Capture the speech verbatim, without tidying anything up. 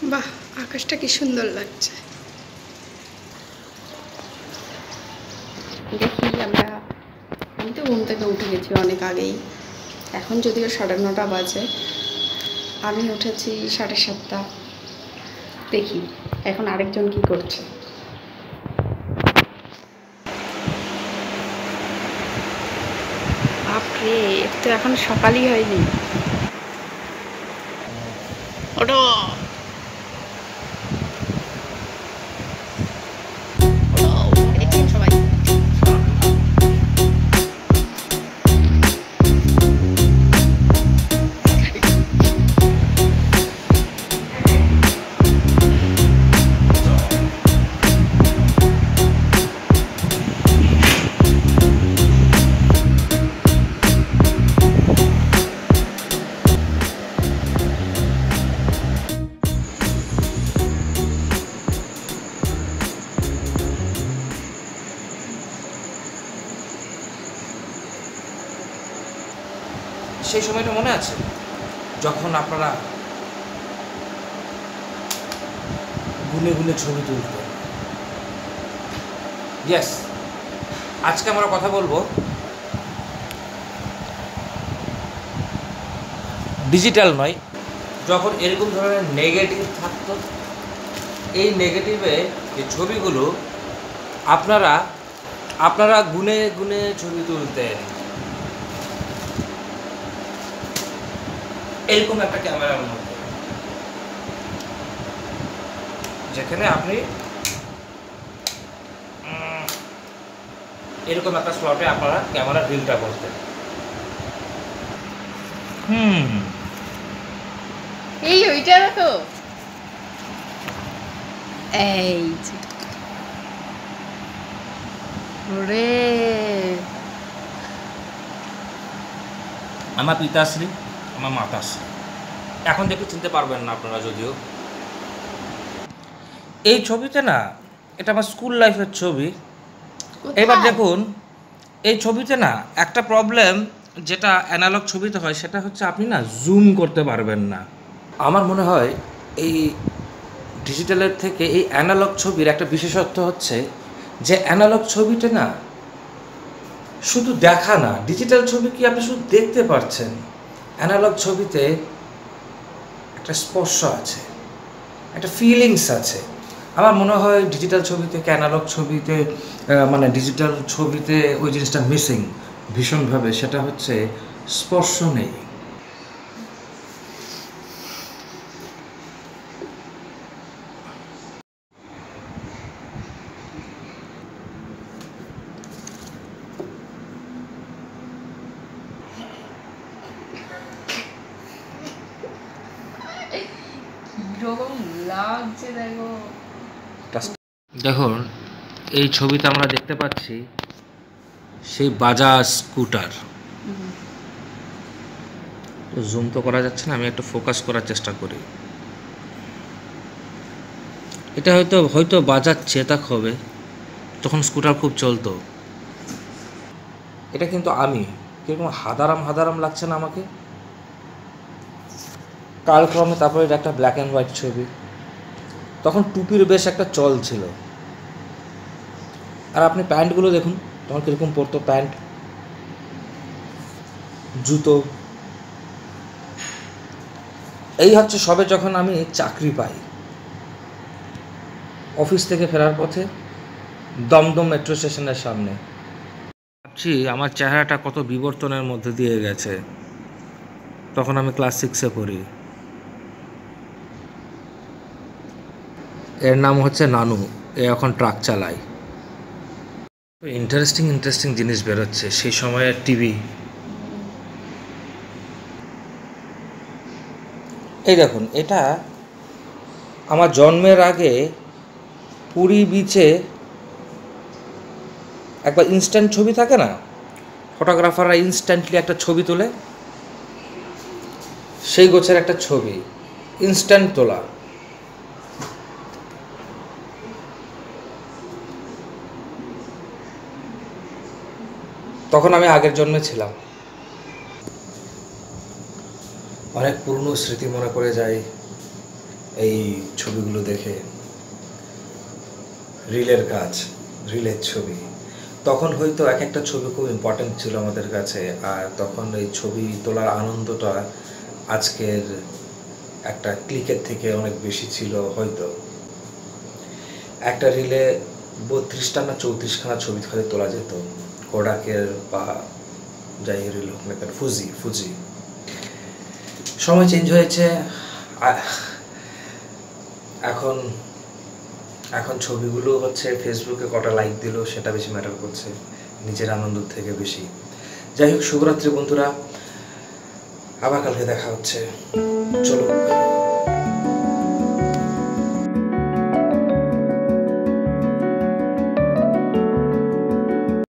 বাহ, আকাশটা কি সুন্দর লাগছে। দেখি আমরা আমি তো ঘুম থেকে উঠে গেছি অনেক আগেই। এখন যদিও সাড়ে নটা বাজে, আমি উঠেছি সাড়ে সাতটা। দেখি এখন আরেকজন কি করছে। বাপরে, এর তো এখন সকালই হয়নি। ওঠো সবাই। সেই সময়টা মনে আছে যখন আপনারা গুনে গুনে ছবি তুলতেন? ইয়েস, আজকে আমরা কথা বলবো ডিজিটাল নয়, যখন এরকম ধরনের নেগেটিভ থাকতো। এই নেগেটিভে যে ছবিগুলো আপনারা আপনারা গুনে গুনে ছবি তুলতেন। এরকম একটা ক্যামেরার মধ্যে, যেখানে আপনি এরকম একটা স্লটে আপনারা ক্যামেরা রিলটা করতেন। হুম এই ওইটা দেখো, এই ওরে আমার পিতাশ্রী, আমার মাতাশ্রী। এখন দেখে চিনতে পারবেন না আপনারা যদিও। এই ছবিতে না, এটা আমার স্কুল লাইফের ছবি। এবার দেখুন, এই ছবিতে না একটা প্রবলেম যেটা অ্যানালগ ছবিতে হয়, সেটা হচ্ছে আপনি না জুম করতে পারবেন না। আমার মনে হয় এই ডিজিটালের থেকে এই অ্যানালগ ছবির একটা বিশেষত্ব হচ্ছে যে অ্যানালগ ছবিটা না শুধু দেখা না, ডিজিটাল ছবি কি আপনি শুধু দেখতে পাচ্ছেন, অ্যানালগ ছবিতে একটা স্পর্শ আছে, একটা ফিলিংস আছে। আমার মনে হয় ডিজিটাল ছবি থেকে অ্যানালগ ছবিতে, মানে ডিজিটাল ছবিতে ওই জিনিসটা মিসিং ভীষণভাবে, সেটা হচ্ছে স্পর্শ নেই। কিরকম লাগছে দেখো। দেখুন, এই ছবিতে আমরা দেখতে পাচ্ছি সেই বাজাজ স্কুটার। জুম তো করা যাচ্ছে না, আমি একটু ফোকাস করার চেষ্টা করি। এটা হয়তো হয়তো বাজাজ চেতক হবে, তখন স্কুটার খুব চলতো। এটা কিন্তু আমি, কিরকম হাদারাম হাদারাম লাগছে না আমাকে? কালক্রমে তারপরে এটা একটা ব্ল্যাক অ্যান্ড হোয়াইট ছবি। তখন টুপির বেশ একটা চল ছিল। আর আপনি প্যান্টগুলো দেখুন তখন কীরকম পরতো, প্যান্ট, জুতো। এই হচ্ছে সবে যখন আমি চাকরি পাই, অফিস থেকে ফেরার পথে দমদম মেট্রো স্টেশনের সামনে। ভাবছি আমার চেহারাটা কত বিবর্তনের মধ্যে দিয়ে গেছে। তখন আমি ক্লাস সিক্সে পড়ি। এর নাম হচ্ছে নানু, এ এখন ট্রাক চালায়। ইন্টারেস্টিং ইন্টারেস্টিং জিনিস বেরোচ্ছে সেই সময়ের টিভি। এই দেখুন, এটা আমার জন্মের আগে পুরী বিচে একবার ইনস্ট্যান্ট ছবি থাকে না, ফটোগ্রাফাররা ইনস্ট্যান্টলি একটা ছবি তোলে, সেই গোছের একটা ছবি ইনস্ট্যান্ট তোলা। তখন আমি আগের জন্মে ছিলাম। অনেক পুরনো স্মৃতি মনে পড়ে যায়, এই ছবিগুলো দেখে, রিলের কাজ, রিলের ছবি। তখন হয়তো এক একটা ছবি খুব ইম্পর্টেন্ট ছিল আমাদের কাছে, আর তখন এই ছবি তোলার আনন্দটা আজকের একটা ক্লিকের থেকে অনেক বেশি ছিল হয়তো। একটা রিলে বত্রিশটা না চৌত্রিশখানা ছবি খালি তোলা যেত, কোডাকের বা যাই রিল হোক না কেন, ফুজি ফুজি। সময় চেঞ্জ হয়েছে, এখন এখন ছবিগুলো হচ্ছে ফেসবুকে কটা লাইক দিল সেটা বেশি ম্যাটার করছে নিজের আনন্দ থেকে বেশি। যাই হোক, শুভরাত্রি বন্ধুরা, আবার কালকে দেখা হচ্ছে। চলো।